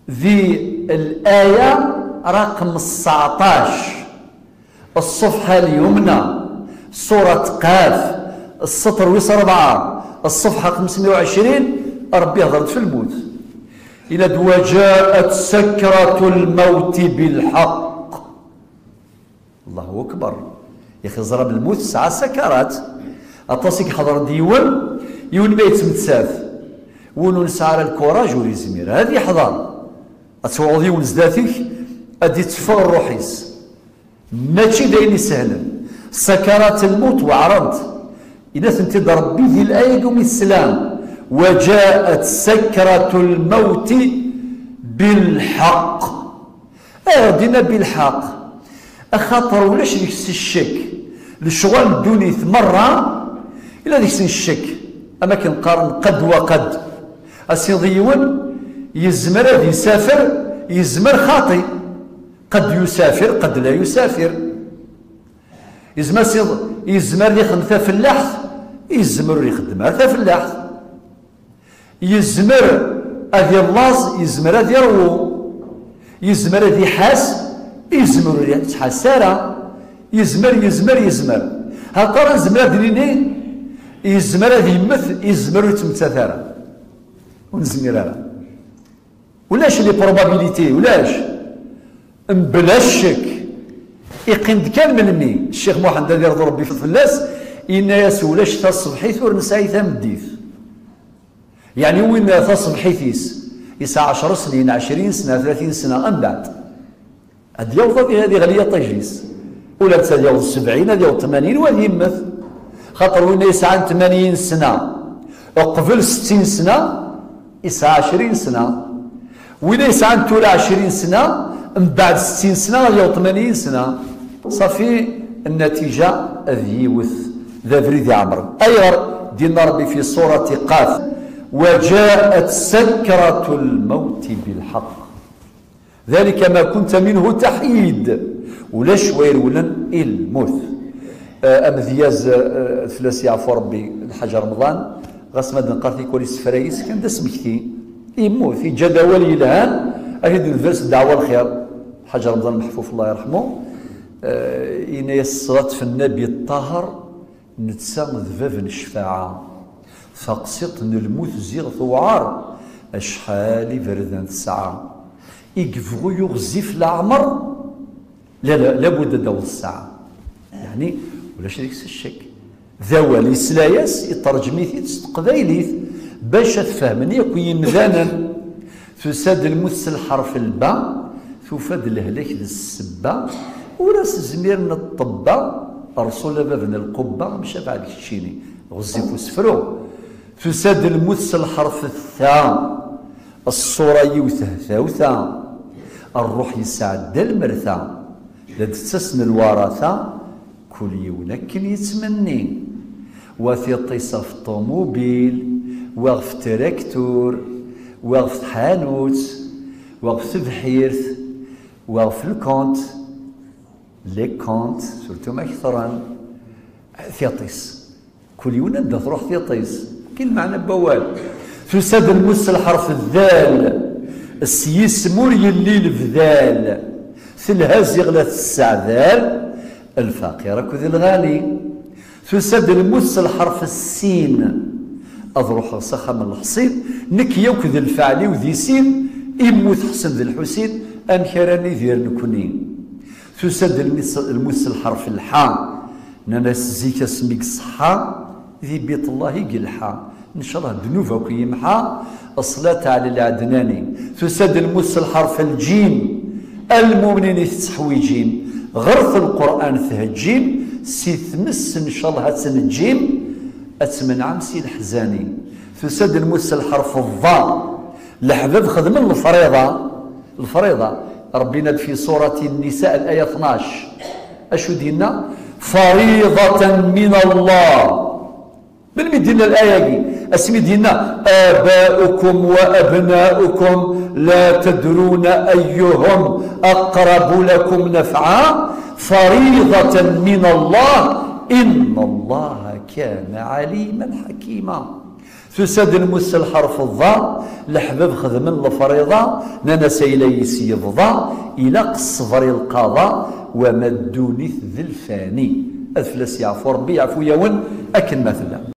في الآية رقم 19 الصفحة اليمنى، سورة قاف، السطر ويسر 4، الصفحة 520. ربي هضرت في الموت إلى وجاءت سكرة الموت بالحق. الله أكبر يا أخي، ضرب الموت 9 سكرات. أطاسيك حضر ديون يون ما يتمتساف ونو نسعى الكوراج وليزمير هذه حضر أتوعظ يون زداتك أدي تفغ الروحيس ماشي دايني سهلا. سكرات الموت وعرضت إذا ثنتي ربي ذي الآية قوم السلام وجاءت سكرة الموت بالحق. دينا بالحق أخاطر ولاش ديك الشك للشغل دوني مرة إلا ديك الشك. أما كنقارن قد وقد أسيضيون يزمر هذا يسافر يزمر خاطي، قد يسافر قد لا يسافر. يزمر يخدم فلاح يزمر يخدم هذا فلاح، يزمر هذه اللاز يزمر هذه يروو، يزمر هذه حاس يزمر يتحسارة، يزمر هاكا زمر هذه يزمر هذه يمث يزمر يتمتثر ونزمر ولاش لي بروبابيليتي ولاش بلا شك يقين كان مني الشيخ محمد الذي يرضي ربي في الفلاس إن يسولاش تصبحيث ورنساي ثمديث. يعني وين تصبحيثيس يسعى 10 سنين 20 سنة 30 سنة أم بعد هاد يوضا هذه غالية تجلس ولا تسال 70 هذه 80 وهذه يمث خاطر وين يسعى 80 سنة وقبل 60 سنة يسعى 20 سنة، وين يسعى تولا 20 سنة من بعد 60 سنة هذه 80 سنة. صافي النتيجة هذه يوث ذا فريد عمر. أيضا دينا ربي في سورة قاف وجاءت سكرة الموت بالحق ذلك ما كنت منه تحيد ولا شوير ولن الموت. أمذياز الثلاثي عفو ربي الحاج رمضان غاس ماد نقارتي كوليس فرايس كان دا سمكتي يموت في جدول يلهان أكيد الفرس الدعوة الخير الحاج رمضان المحفوف الله يرحمه. إن يصلت في النبي الطاهر نتسام ذباب الشفاعة فقسط الموت زيغ ثوعار أشحال بردان الساعة يقفغو يغزف العمر لا لابد دول الساعة. يعني ولاش ديك الشك ذوالي سلاياس يترجميث قبايليث باش تفهمني كي مذانا فساد الموت الحرف الباء ثفاد الهلاك ذي السبة وراس زميرنا الطبة رسول بابنا القبة مشى بعد الشيني غزيف وسفرو فساد الموت الحرف الثاء الصورة يوثه ثاوثا الروح يسعد المرثى لا تستسن الورثة كل يونكن يتمني وفي طيسة في الطوموبيل وغف تراكتور وغف حانوت وغف بحيرث وغف الكونت لي كونت سورتو ما كثران ثيطيس كل يوم نبدا تروح ثيطيس كل معنى بوال فساد المس الحرف الذال السيس مور يلي الفذال ثلها غلة السعذال الفقير كذي الغالي فساد المس الحرف السين اضروح سخا من الحصين نكيا وكذي الفعلي وذي سين يموت حسن ذي الحسين ام كراني ذير نكونين فساد المس الحرف الحاء ناس زيك اسميك صحا ذي بيت الله يقلحا ان شاء الله ذنوبك يمحى الصلاة على العدناني فساد المس الحرف الجيم المؤمنين يتحويجين غرف القرآن ثهجيم سي ثمس ان شاء الله هتسنجيم اتمنعم سي الحزاني فساد المس الحرف الضاء الحباب خدم الفريضة ربنا في سورة النساء الآية 12 أشو دينا فريضة من الله من دينا الآية دي اسمي دينا آباؤكم وأبناؤكم لا تدرون أيهم أقرب لكم نفعا فريضة من الله إن الله كان عليما حكيما تساد المس الحرف الضاء الحباب خدم الفريضة نانا سيليس يفضى إلى قصفر القضاء وما الدونيث ذي الفاني أفلس يعفو ربي يعفو يون أكن مثلا